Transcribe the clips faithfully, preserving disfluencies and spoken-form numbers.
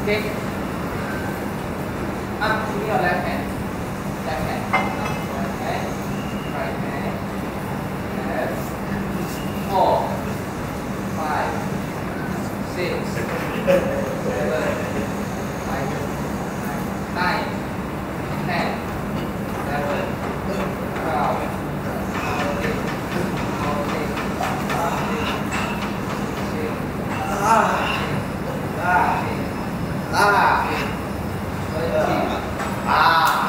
Okay. Up to your left hand. Left hand. Up, right hand. Right hand. Left. Four. Five. Six. Seven. Eight. Nine. Ten. Eleven. Twelve. Thirteen. Fourteen. Fifteen. Ah. Ah. Ah. Ah.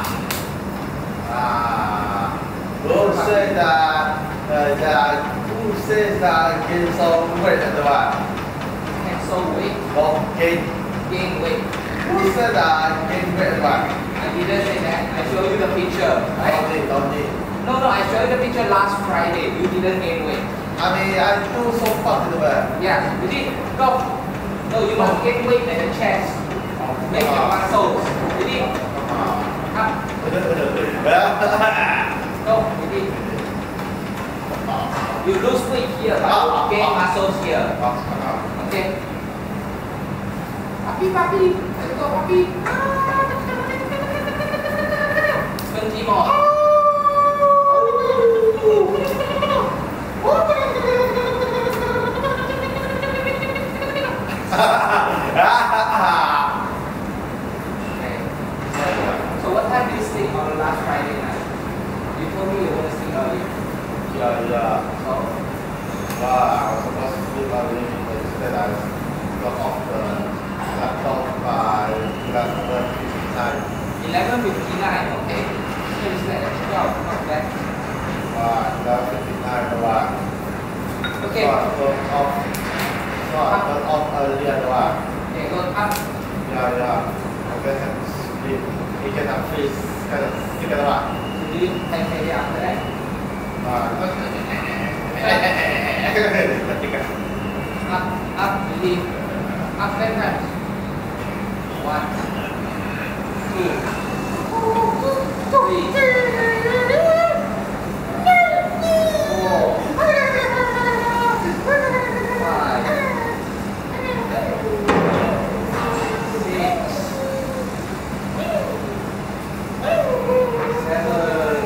Ah. Who said that? Uh, that who says that gain some weight at the back? Cancel weight. Oh, gain. Gain weight. Who said that gain weight at the back? I didn't say that. I showed you the picture. Right? Don't need, don't need. No, no. I showed you the picture last Friday. You didn't gain weight. I mean, I do so fast in the back. Yeah. You did. Go. No, you must gain weight in the chest. Make your muscles. You did. Up. Go. You did. You lose weight here, but you gain muscles here. Okay. Papi, papi. Let's go, papi. Twenty more. Okay. So what time did you sleep on last Friday night? You told me you want to sleep early. Yeah, yeah. So Wow, I was supposed to sleep early, but instead I got off the laptop by eleven fifty-nine. eleven fifty-nine, okay. So it's like twelve, not bad. Wow, eleven fifty-nine ระหว่าง Okay. ก็เปิดออฟก็เปิดออฟเออเรียนระหว่าง Okay, go up. ยาวยาวโอเคครับรีบอีกแค่ทำฟรีสแค่ที่กันระหว่าง Do you take it after that? อ่าก็ที่กัน Up, up, really. Up ten times. One, two, three, four, five, six, seven,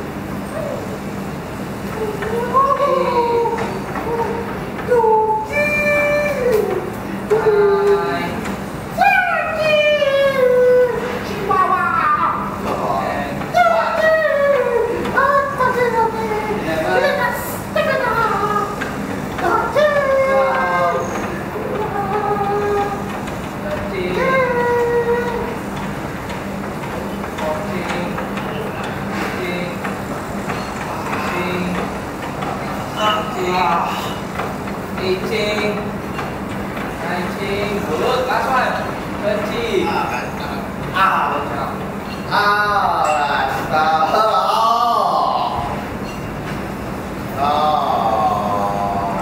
eight, eighteen,